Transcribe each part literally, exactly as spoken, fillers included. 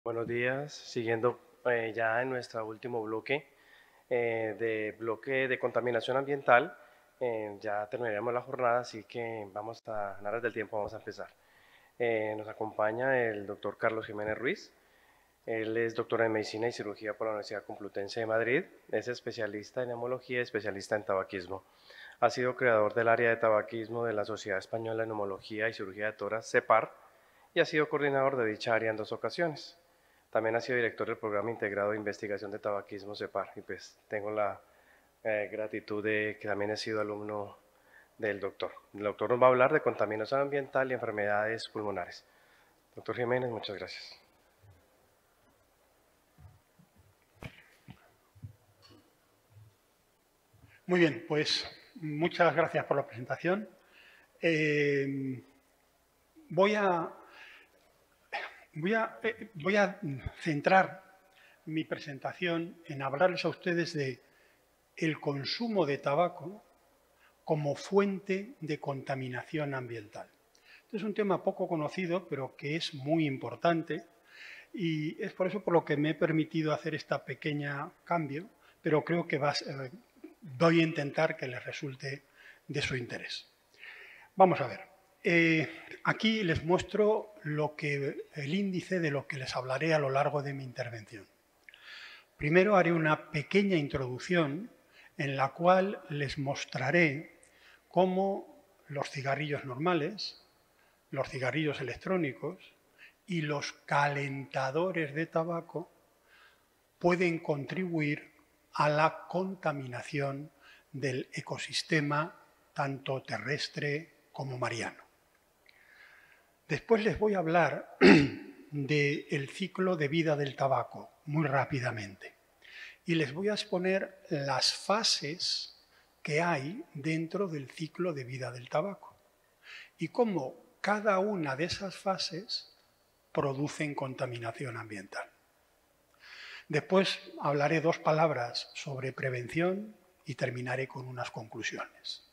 Buenos días, siguiendo eh, ya en nuestro último bloque eh, de bloque de contaminación ambiental. Eh, ya terminaremos la jornada, así que vamos a, en aras del tiempo, vamos a empezar. Eh, nos acompaña el doctor Carlos Jiménez Ruiz. Él es doctor en Medicina y Cirugía por la Universidad Complutense de Madrid. Es especialista en neumología y especialista en tabaquismo. Ha sido creador del área de tabaquismo de la Sociedad Española de Neumología y Cirugía de Tórax, CEPAR, y ha sido coordinador de dicha área en dos ocasiones. También ha sido director del Programa Integrado de Investigación de Tabaquismo CEPAR, y pues tengo la eh, gratitud de que también he sido alumno del doctor. El doctor nos va a hablar de contaminación ambiental y enfermedades pulmonares. Doctor Jiménez, muchas gracias. Muy bien, pues muchas gracias por la presentación. Eh, voy, a, voy, a, eh, voy a centrar mi presentación en hablarles a ustedes de el consumo de tabaco como fuente de contaminación ambiental. Este es un tema poco conocido, pero que es muy importante, y es por eso por lo que me he permitido hacer este pequeño cambio, pero creo que va, eh, voy a intentar que les resulte de su interés. Vamos a ver. Eh, aquí les muestro lo que, el índice de lo que les hablaré a lo largo de mi intervención. Primero haré una pequeña introducción en la cual les mostraré cómo los cigarrillos normales, los cigarrillos electrónicos y los calentadores de tabaco pueden contribuir a la contaminación del ecosistema tanto terrestre como mariano. Después les voy a hablar del ciclo de vida del tabaco, muy rápidamente, y les voy a exponer las fases que hay dentro del ciclo de vida del tabaco y cómo cada una de esas fases producen contaminación ambiental. Después hablaré dos palabras sobre prevención y terminaré con unas conclusiones.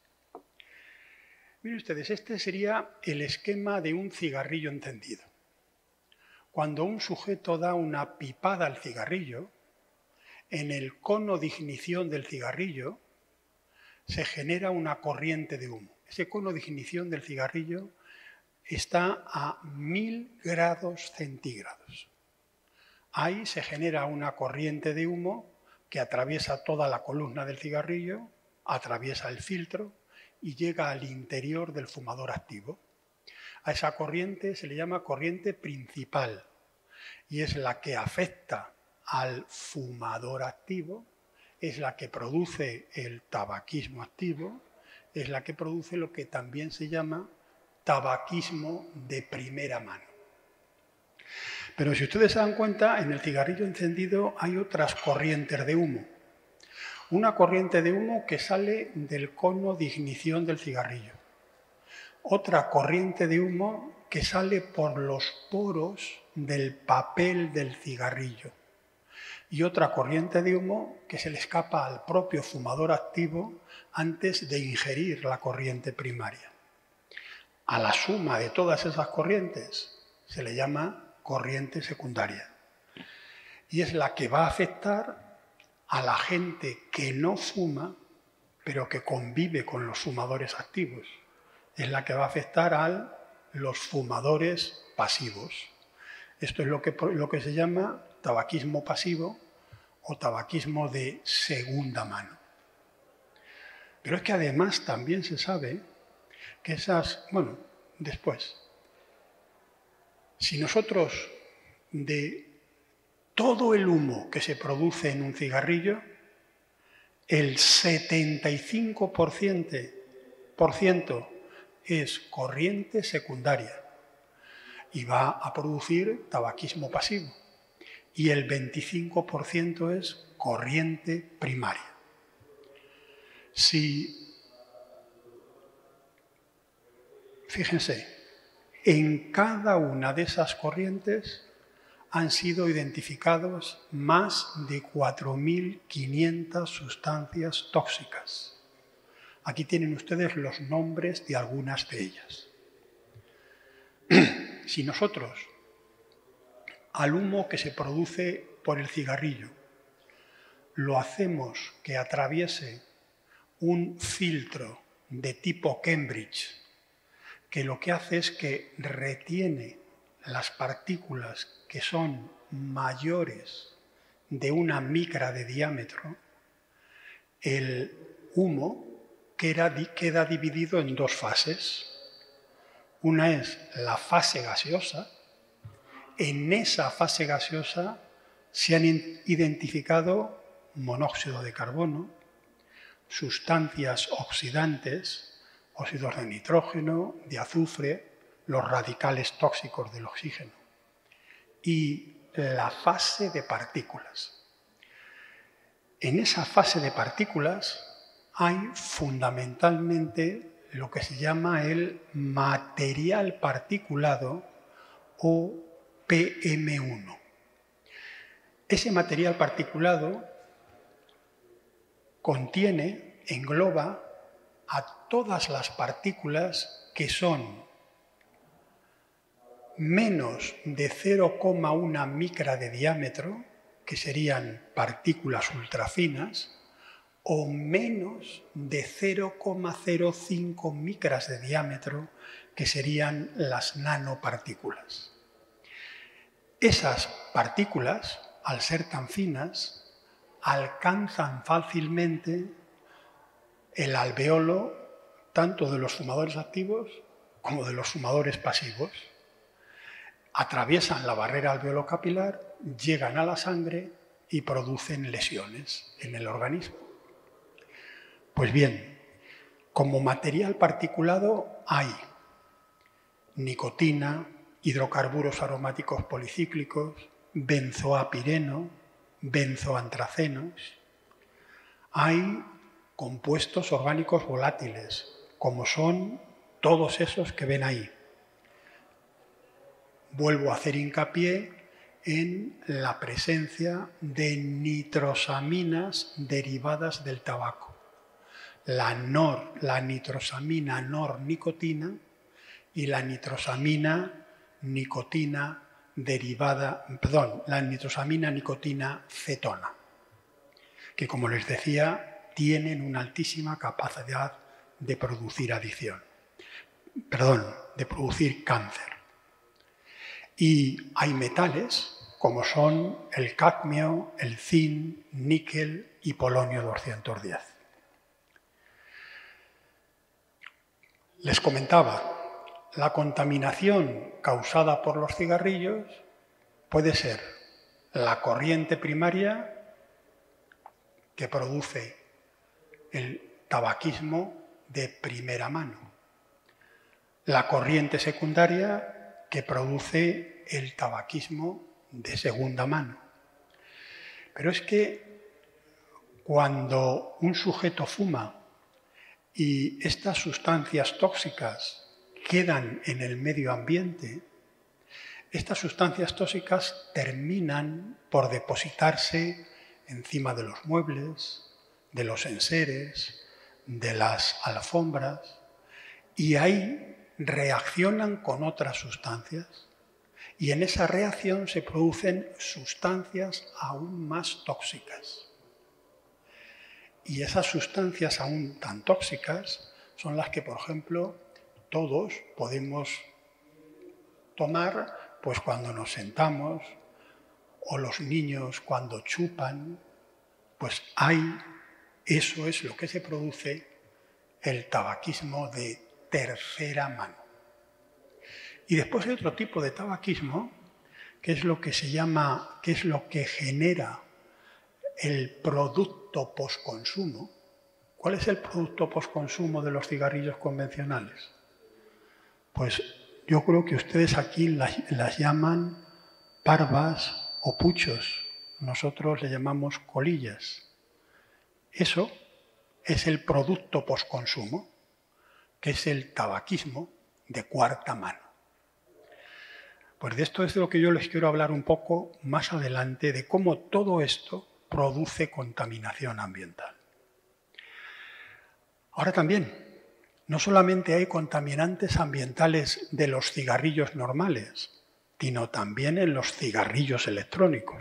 Miren ustedes, este sería el esquema de un cigarrillo encendido. Cuando un sujeto da una pipada al cigarrillo, en el cono de ignición del cigarrillo se genera una corriente de humo. Ese cono de ignición del cigarrillo está a mil grados centígrados. Ahí se genera una corriente de humo que atraviesa toda la columna del cigarrillo, atraviesa el filtro y llega al interior del fumador activo. A esa corriente se le llama corriente principal y es la que afecta al fumador activo, es la que produce el tabaquismo activo, es la que produce lo que también se llama tabaquismo de primera mano. Pero si ustedes se dan cuenta, en el cigarrillo encendido hay otras corrientes de humo. Una corriente de humo que sale del cono de ignición del cigarrillo. Otra corriente de humo que sale por los poros del papel del cigarrillo. Y otra corriente de humo que se le escapa al propio fumador activo antes de ingerir la corriente primaria. A la suma de todas esas corrientes se le llama corriente secundaria. Y es la que va a afectar a la gente que no fuma, pero que convive con los fumadores activos. Es la que va a afectar a los fumadores pasivos. Esto es lo que, lo que se llama tabaquismo pasivo o tabaquismo de segunda mano. Pero es que además también se sabe que esas... Bueno, después, si nosotros de todo el humo que se produce en un cigarrillo, el setenta y cinco por ciento es corriente secundaria y va a producir tabaquismo pasivo. Y el veinticinco por ciento es corriente primaria. Si, fíjense, en cada una de esas corrientes han sido identificados más de cuatro mil quinientas sustancias tóxicas. Aquí tienen ustedes los nombres de algunas de ellas. Si nosotros al humo que se produce por el cigarrillo. Lo hacemos que atraviese un filtro de tipo Cambridge, que lo que hace es que retiene las partículas que son mayores de una micra de diámetro. El humo queda, queda dividido en dos fases. Una es la fase gaseosa. En esa fase gaseosa se han identificado monóxido de carbono, sustancias oxidantes, óxidos de nitrógeno, de azufre, los radicales tóxicos del oxígeno. Y la fase de partículas. En esa fase de partículas hay fundamentalmente lo que se llama el material particulado o P M uno. Ese material particulado contiene, engloba a todas las partículas que son menos de cero coma uno micra de diámetro, que serían partículas ultrafinas, o menos de cero coma cero cinco micras de diámetro, que serían las nanopartículas. Esas partículas, al ser tan finas, alcanzan fácilmente el alveolo tanto de los fumadores activos como de los fumadores pasivos. Atraviesan la barrera alveolo-capilar, llegan a la sangre y producen lesiones en el organismo. Pues bien, como material particulado hay nicotina, hidrocarburos aromáticos policíclicos, benzoapireno, benzoantracenos. Hay compuestos orgánicos volátiles, como son todos esos que ven ahí. Vuelvo a hacer hincapié en la presencia de nitrosaminas derivadas del tabaco. La, nor, la nitrosamina nornicotina y la nitrosamina nicotina derivada, perdón, la nitrosamina nicotina cetona, que como les decía, tienen una altísima capacidad de producir adicción, perdón, de producir cáncer. Y hay metales como son el cadmio, el zinc, níquel y polonio doscientos diez. Les comentaba, la contaminación causada por los cigarrillos puede ser la corriente primaria que produce el tabaquismo de primera mano, la corriente secundaria que produce el tabaquismo de segunda mano. Pero es que cuando un sujeto fuma y estas sustancias tóxicas quedan en el medio ambiente, estas sustancias tóxicas terminan por depositarse encima de los muebles, de los enseres, de las alfombras, y ahí reaccionan con otras sustancias. Y en esa reacción se producen sustancias aún más tóxicas. Y esas sustancias aún tan tóxicas son las que, por ejemplo, todos podemos tomar pues cuando nos sentamos, o los niños cuando chupan, pues hay, eso es lo que se produce, el tabaquismo de tercera mano. Y después hay otro tipo de tabaquismo, que es lo que se llama, que es lo que genera el producto postconsumo. ¿Cuál es el producto postconsumo de los cigarrillos convencionales? Pues yo creo que ustedes aquí las, las llaman parvas o puchos. Nosotros le llamamos colillas. Eso es el producto postconsumo, que es el tabaquismo de cuarta mano. Pues de esto es de lo que yo les quiero hablar un poco más adelante, de cómo todo esto produce contaminación ambiental. Ahora también, no solamente hay contaminantes ambientales de los cigarrillos normales, sino también en los cigarrillos electrónicos.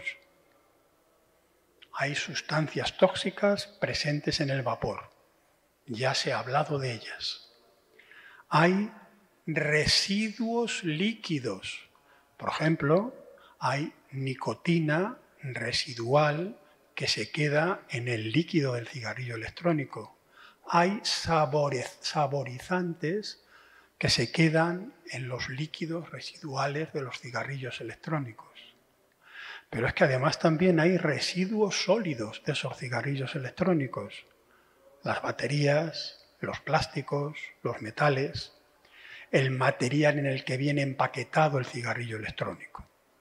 Hay sustancias tóxicas presentes en el vapor. Ya se ha hablado de ellas. Hay residuos líquidos. Por ejemplo, hay nicotina residual que se queda en el líquido del cigarrillo electrónico. Hay sabores, saborizantes que se quedan en los líquidos residuales de los cigarrillos electrónicos. Pero es que además también hay residuos sólidos de esos cigarrillos electrónicos. Las baterías, los plásticos, los metales, el material en el que viene empaquetado el cigarrillo electrónico.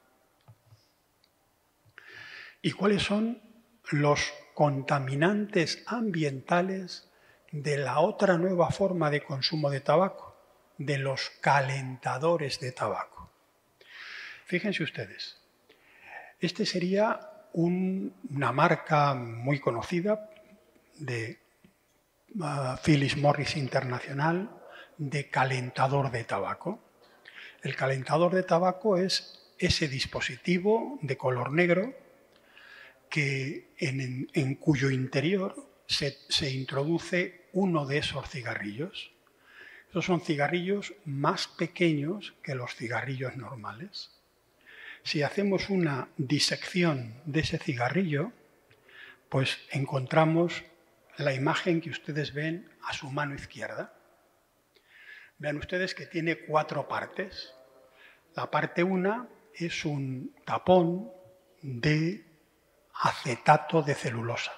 ¿Y cuáles son los contaminantes ambientales de la otra nueva forma de consumo de tabaco? De los calentadores de tabaco. Fíjense ustedes, este sería un, una marca muy conocida de uh, Philip Morris Internacional de calentador de tabaco. El calentador de tabaco es ese dispositivo de color negro que en, en, en cuyo interior se, se introduce uno de esos cigarrillos. Estos son cigarrillos más pequeños que los cigarrillos normales. Si hacemos una disección de ese cigarrillo, pues encontramos la imagen que ustedes ven a su mano izquierda. Vean ustedes que tiene cuatro partes. La parte una es un tapón de acetato de celulosa.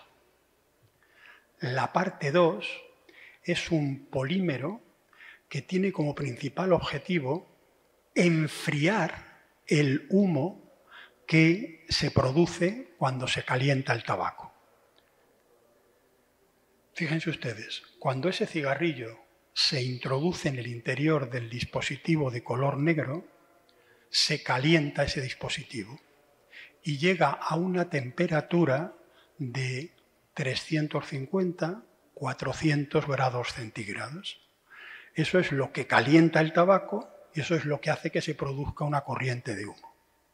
La parte dos es un polímero que tiene como principal objetivo enfriar el humo que se produce cuando se calienta el tabaco. Fíjense ustedes, cuando ese cigarrillo se introduce en el interior del dispositivo de color negro, se calienta ese dispositivo y llega a una temperatura de trescientos cincuenta, cuatrocientos grados centígrados. Eso es lo que calienta el tabaco y eso es lo que hace que se produzca una corriente de humo.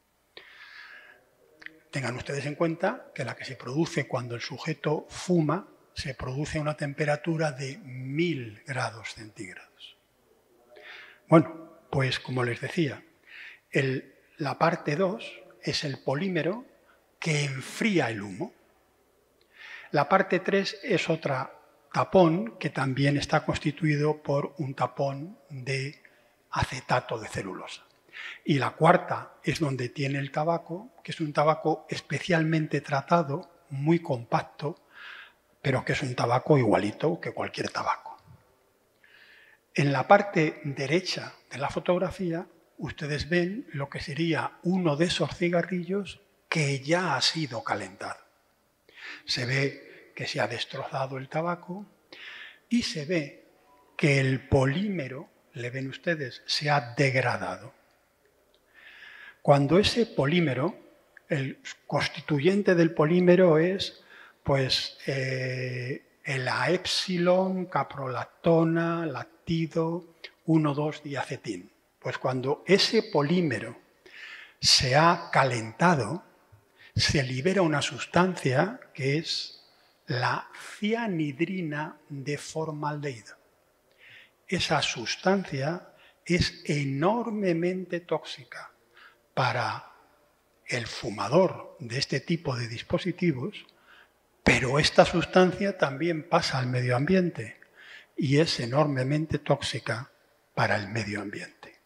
Tengan ustedes en cuenta que la que se produce cuando el sujeto fuma se produce a una temperatura de mil grados centígrados. Bueno, pues como les decía, el, la parte dos es el polímero que enfría el humo. La parte tres es otra tapón que también está constituido por un tapón de acetato de celulosa. Y la cuarta es donde tiene el tabaco, que es un tabaco especialmente tratado, muy compacto, pero que es un tabaco igualito que cualquier tabaco. En la parte derecha de la fotografía, ustedes ven lo que sería uno de esos cigarrillos que ya ha sido calentado. Se ve que se ha destrozado el tabaco y se ve que el polímero, le ven ustedes, se ha degradado. Cuando ese polímero, el constituyente del polímero es pues, eh, el epsilon, caprolactona, lactido, uno dos diacetín. Pues cuando ese polímero se ha calentado, se libera una sustancia que es la cianhidrina de formaldehído. Esa sustancia es enormemente tóxica para el fumador de este tipo de dispositivos, pero esta sustancia también pasa al medio ambiente y es enormemente tóxica para el medio ambiente.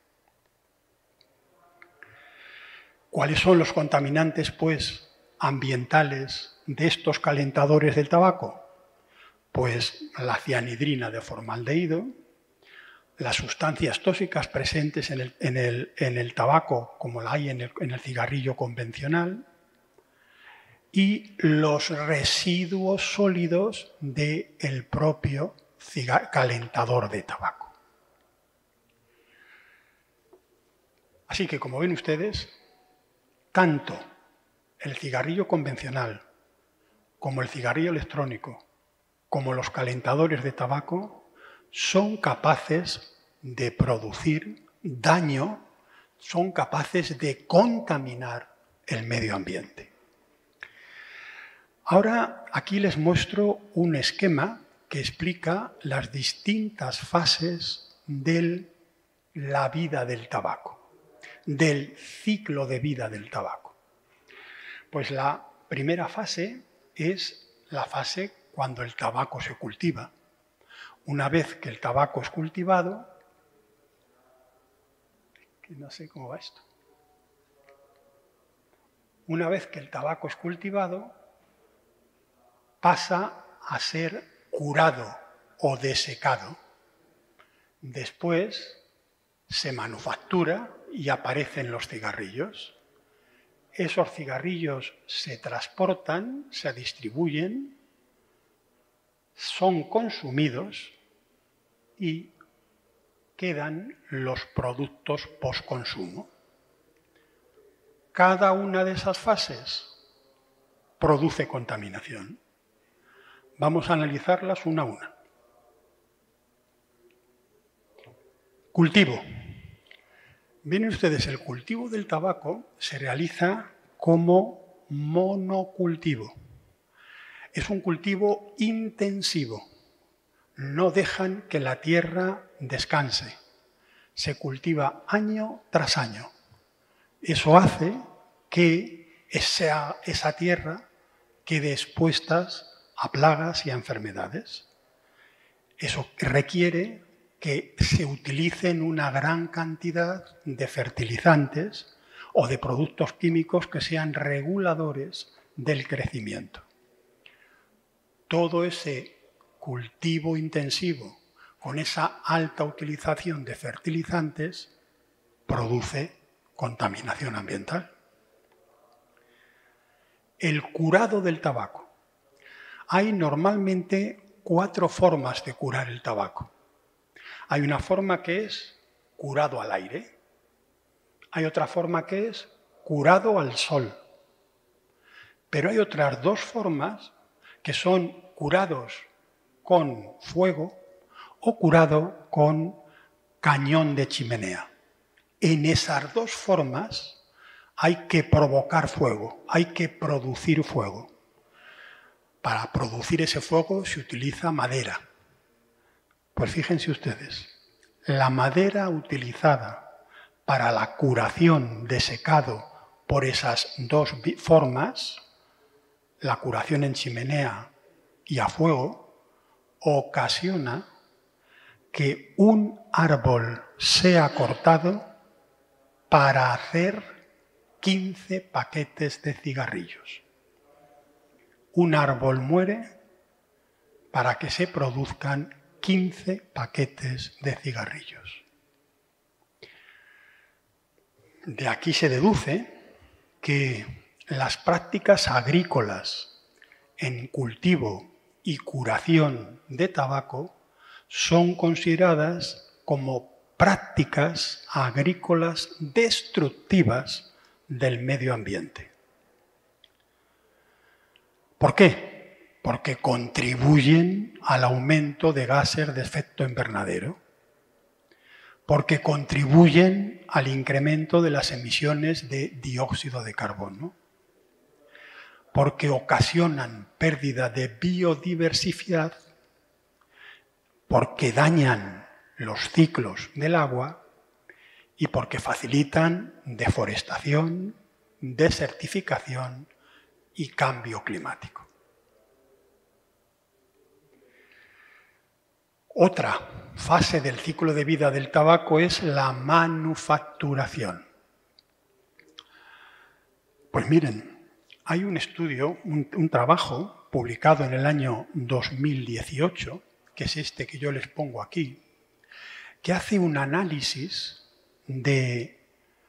¿Cuáles son los contaminantes, pues, ambientales de estos calentadores del tabaco? Pues la cianhidrina de formaldehído, las sustancias tóxicas presentes en el, en el, en el tabaco, como la hay en el, en el cigarrillo convencional, y los residuos sólidos del propio calentador de tabaco. Así que, como ven ustedes, tanto el cigarrillo convencional como el cigarrillo electrónico, como los calentadores de tabaco, son capaces de producir daño son capaces de contaminar el medio ambiente. Ahora aquí les muestro un esquema que explica las distintas fases de la vida del tabaco, del ciclo de vida del tabaco. Pues la primera fase es la fase cuando el tabaco se cultiva. Una vez que el tabaco es cultivado, que no sé cómo va esto. Una vez que el tabaco es cultivado, pasa a ser curado o desecado. Después se manufactura y aparecen los cigarrillos. Esos cigarrillos se transportan, se distribuyen, son consumidos y quedan los productos postconsumo. Cada una de esas fases produce contaminación. Vamos a analizarlas una a una. Cultivo. Ven ustedes, el cultivo del tabaco se realiza como monocultivo. Es un cultivo intensivo. No dejan que la tierra descanse. Se cultiva año tras año. Eso hace que esa, esa tierra quede expuesta a plagas y a enfermedades. Eso requiere que se utilicen una gran cantidad de fertilizantes o de productos químicos que sean reguladores del crecimiento. Todo ese cultivo intensivo con esa alta utilización de fertilizantes produce contaminación ambiental. El curado del tabaco. Hay normalmente cuatro formas de curar el tabaco. Hay una forma que es curado al aire. Hay otra forma que es curado al sol. Pero hay otras dos formas que son curados con fuego o curado con cañón de chimenea. En esas dos formas hay que provocar fuego, hay que producir fuego. Para producir ese fuego se utiliza madera. Pues fíjense ustedes, la madera utilizada para la curación de secado por esas dos formas, la curación en chimenea y a fuego, ocasiona que un árbol sea cortado para hacer quince paquetes de cigarrillos. Un árbol muere para que se produzcan quince paquetes de cigarrillos. De aquí se deduce que las prácticas agrícolas en cultivo y curación de tabaco son consideradas como prácticas agrícolas destructivas del medio ambiente. ¿Por qué? Porque contribuyen al aumento de gases de efecto invernadero, porque contribuyen al incremento de las emisiones de dióxido de carbono, porque ocasionan pérdida de biodiversidad, porque dañan los ciclos del agua y porque facilitan deforestación, desertificación y cambio climático. Otra fase del ciclo de vida del tabaco es la manufacturación. Pues miren, hay un estudio, un, un trabajo publicado en el año dos mil dieciocho, que es este que yo les pongo aquí, que hace un análisis de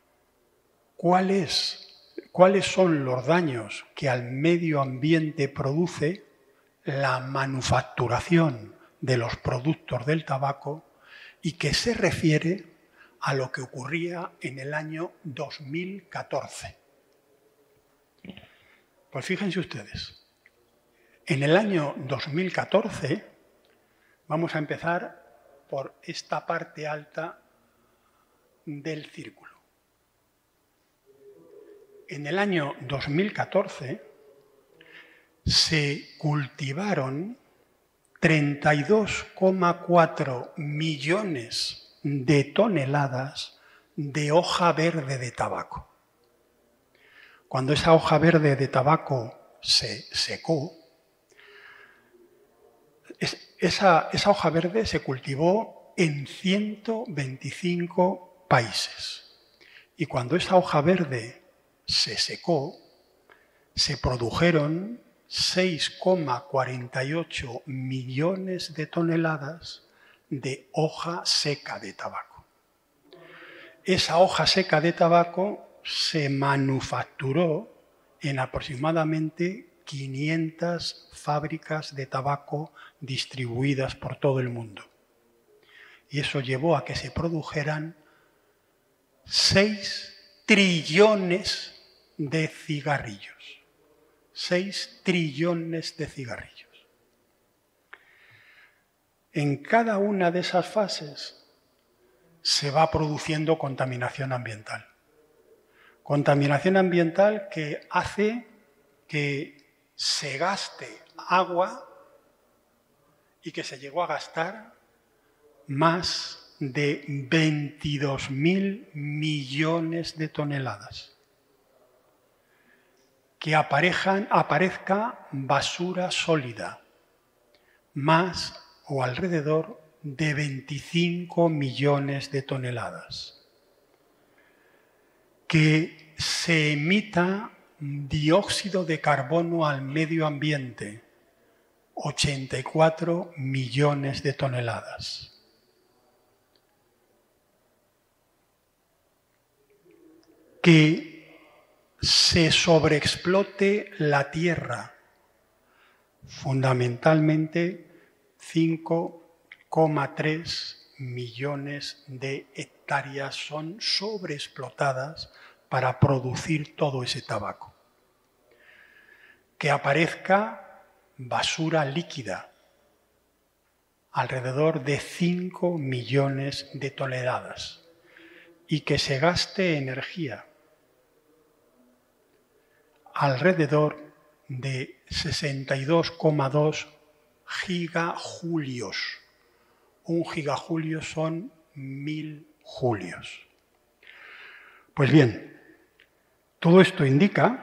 cuáles cuáles son los daños que al medio ambiente produce la manufacturación de los productos del tabaco y que se refiere a lo que ocurría en el año dos mil catorce. Pues fíjense ustedes, en el año dos mil catorce vamos a empezar por esta parte alta del círculo. en el año dos mil catorce se cultivaron treinta y dos coma cuatro millones de toneladas de hoja verde de tabaco. Cuando esa hoja verde de tabaco se secó, es, esa, esa hoja verde se cultivó en ciento veinticinco países. Y cuando esa hoja verde se secó, se produjeron seis coma cuarenta y ocho millones de toneladas de hoja seca de tabaco. Esa hoja seca de tabaco se manufacturó en aproximadamente quinientas fábricas de tabaco distribuidas por todo el mundo. Y eso llevó a que se produjeran seis trillones de cigarrillos. seis trillones de cigarrillos. En cada una de esas fases se va produciendo contaminación ambiental. Contaminación ambiental que hace que se gaste agua y que se llegó a gastar más de veintidós mil millones de toneladas. Que aparejan, aparezca basura sólida, más o alrededor de veinticinco millones de toneladas. Que se emita dióxido de carbono al medio ambiente, ochenta y cuatro millones de toneladas. Que se sobreexplote la tierra, fundamentalmente cinco coma tres millones de hectáreas son sobreexplotadas para producir todo ese tabaco. Que aparezca basura líquida, alrededor de cinco millones de toneladas, y que se gaste energía, alrededor de sesenta y dos coma dos gigajulios. Un gigajulio son mil julios. Pues bien, todo esto indica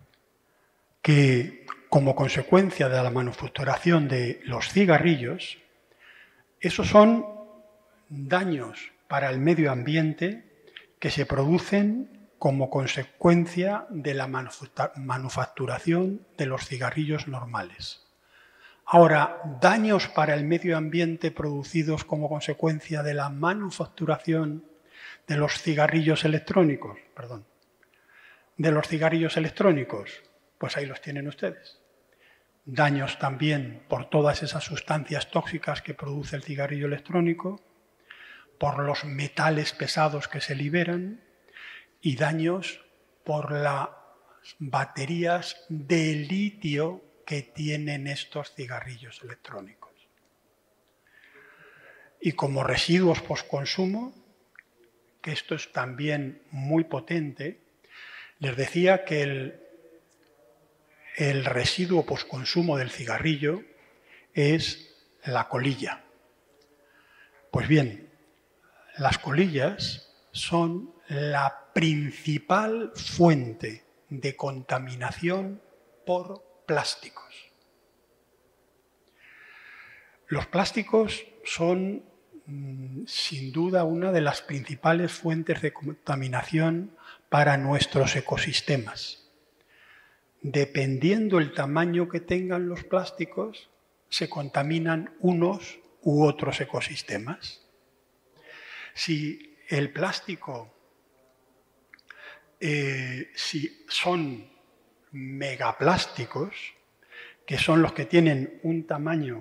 que como consecuencia de la manufacturación de los cigarrillos, esos son daños para el medio ambiente que se producen como consecuencia de la manufacturación de los cigarrillos normales. Ahora, daños para el medio ambiente producidos como consecuencia de la manufacturación de los cigarrillos electrónicos, perdón, de los cigarrillos electrónicos, pues ahí los tienen ustedes. Daños también por todas esas sustancias tóxicas que produce el cigarrillo electrónico, por los metales pesados que se liberan, y daños por las baterías de litio que tienen estos cigarrillos electrónicos. Y como residuos postconsumo, que esto es también muy potente, les decía que el, el residuo postconsumo del cigarrillo es la colilla. Pues bien, las colillas son la principal fuente de contaminación por plásticos. Los plásticos son, sin duda, una de las principales fuentes de contaminación para nuestros ecosistemas. Dependiendo del tamaño que tengan los plásticos, se contaminan unos u otros ecosistemas. Si el plástico Eh, si son megaplásticos, que son los que tienen un tamaño,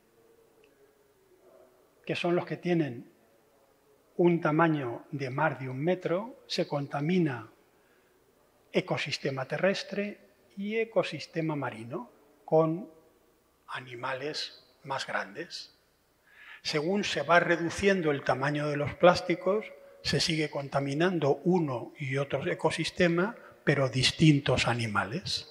que son los que tienen un tamaño de más de un metro, se contamina ecosistema terrestre y ecosistema marino con animales más grandes. Según se va reduciendo el tamaño de los plásticos, se sigue contaminando uno y otro ecosistema, pero distintos animales.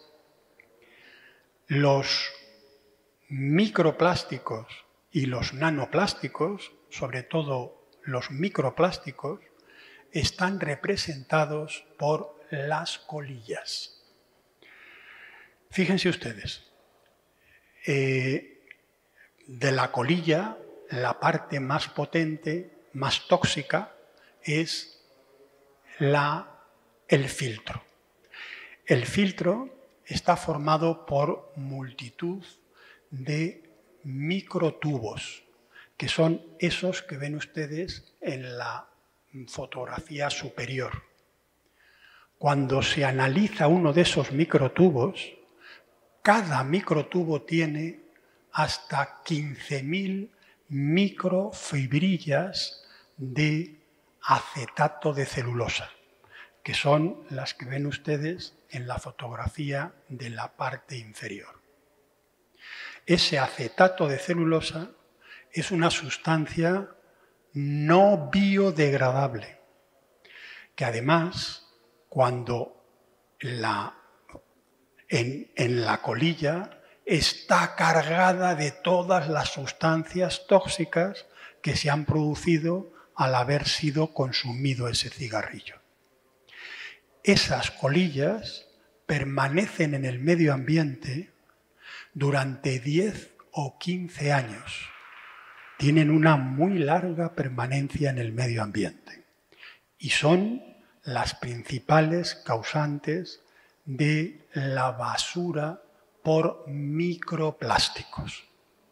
Los microplásticos y los nanoplásticos, sobre todo los microplásticos, están representados por las colillas. Fíjense ustedes, eh, de la colilla, la parte más potente, más tóxica, es la, el filtro. El filtro está formado por multitud de microtubos, que son esos que ven ustedes en la fotografía superior. Cuando se analiza uno de esos microtubos, cada microtubo tiene hasta quince mil microfibrillas de acetato de celulosa, que son las que ven ustedes en la fotografía de la parte inferior. Ese acetato de celulosa es una sustancia no biodegradable, que además, cuando la, en, en la colilla está cargada de todas las sustancias tóxicas que se han producido al haber sido consumido ese cigarrillo. Esas colillas permanecen en el medio ambiente durante diez o quince años. Tienen una muy larga permanencia en el medio ambiente y son las principales causantes de la basura por microplásticos.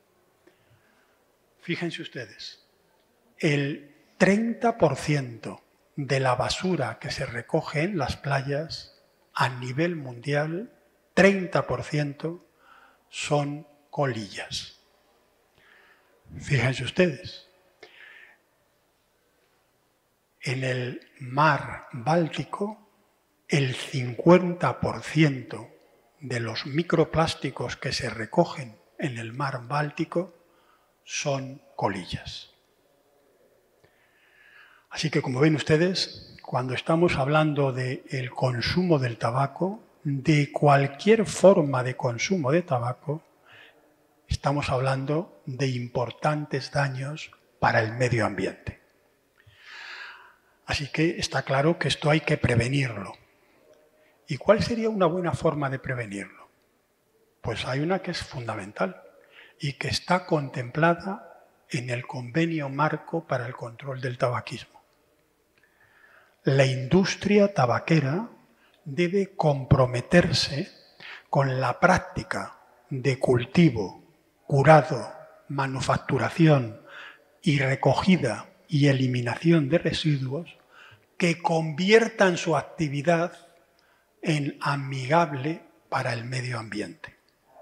Fíjense ustedes, el treinta por ciento de la basura que se recoge en las playas a nivel mundial, treinta por ciento son colillas. Fíjense ustedes, en el mar Báltico, el cincuenta por ciento de los microplásticos que se recogen en el mar Báltico son colillas. Así que, como ven ustedes, cuando estamos hablando del consumo del tabaco, de cualquier forma de consumo de tabaco, estamos hablando de importantes daños para el medio ambiente. Así que está claro que esto hay que prevenirlo. ¿Y cuál sería una buena forma de prevenirlo? Pues hay una que es fundamental y que está contemplada en el Convenio Marco para el Control del Tabaquismo. La industria tabaquera debe comprometerse con la práctica de cultivo, curado, manufacturación y recogida y eliminación de residuos que conviertan su actividad en amigable para el medio ambiente.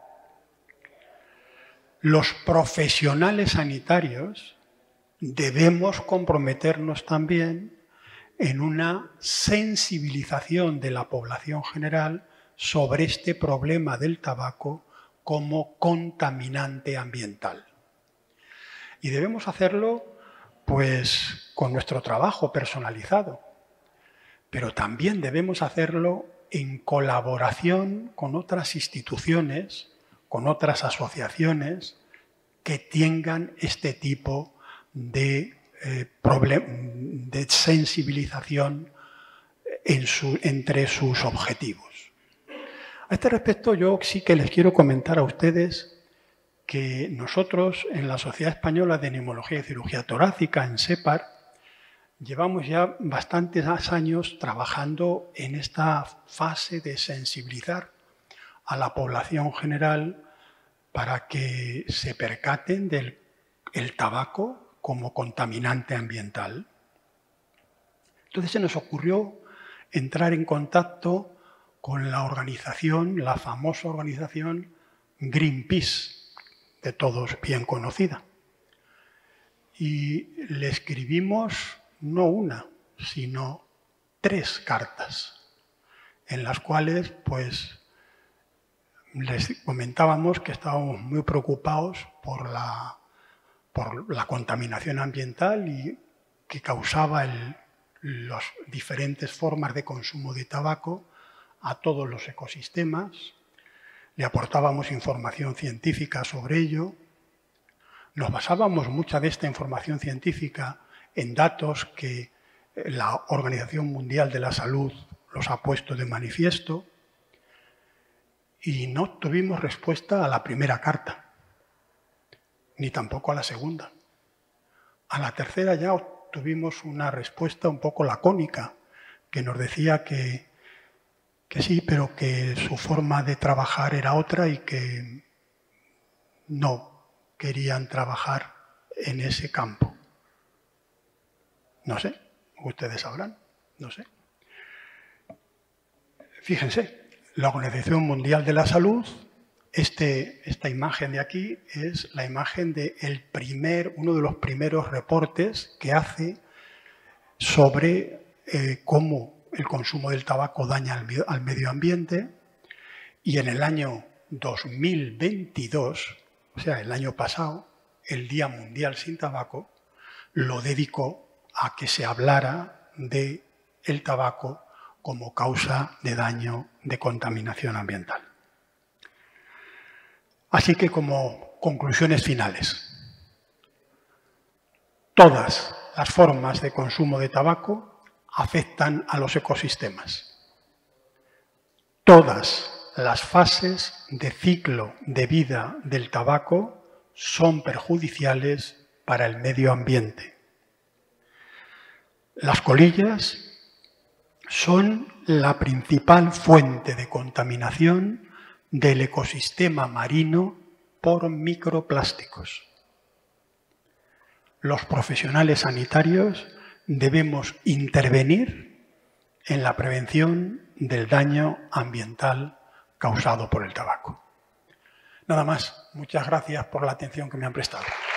Los profesionales sanitarios debemos comprometernos también en una sensibilización de la población general sobre este problema del tabaco como contaminante ambiental. Y debemos hacerlo, pues, con nuestro trabajo personalizado, pero también debemos hacerlo en colaboración con otras instituciones, con otras asociaciones que tengan este tipo de, eh, de sensibilización en su, entre sus objetivos. A este respecto, yo sí que les quiero comentar a ustedes que nosotros en la Sociedad Española de Neumología y Cirugía Torácica, en SEPAR, llevamos ya bastantes años trabajando en esta fase de sensibilizar a la población general para que se percaten del el tabaco como contaminante ambiental. Entonces se nos ocurrió entrar en contacto con la organización, la famosa organización Greenpeace, de todos bien conocida. Y le escribimos no una, sino tres cartas, en las cuales pues les comentábamos que estábamos muy preocupados por la, por la contaminación ambiental y que causaba el, las diferentes formas de consumo de tabaco a todos los ecosistemas, le aportábamos información científica sobre ello, nos basábamos mucha de esta información científica en datos que la Organización Mundial de la Salud los ha puesto de manifiesto y no tuvimos respuesta a la primera carta, ni tampoco a la segunda. A la tercera ya obtuvimos una respuesta un poco lacónica, que nos decía que, que sí, pero que su forma de trabajar era otra y que no querían trabajar en ese campo. No sé, ustedes sabrán, no sé. Fíjense, la Organización Mundial de la Salud, este, esta imagen de aquí es la imagen de el primer, uno de los primeros reportes que hace sobre eh, cómo el consumo del tabaco daña al, al medio ambiente, y en el año dos mil veintidós, o sea, el año pasado, el Día Mundial sin Tabaco lo dedicó a que se hablara de el tabaco como causa de daño de contaminación ambiental. Así que, como conclusiones finales, todas las formas de consumo de tabaco afectan a los ecosistemas. Todas las fases de ciclo de vida del tabaco son perjudiciales para el medio ambiente. Las colillas son la principal fuente de contaminación del ecosistema marino por microplásticos. Los profesionales sanitarios debemos intervenir en la prevención del daño ambiental causado por el tabaco. Nada más. Muchas gracias por la atención que me han prestado.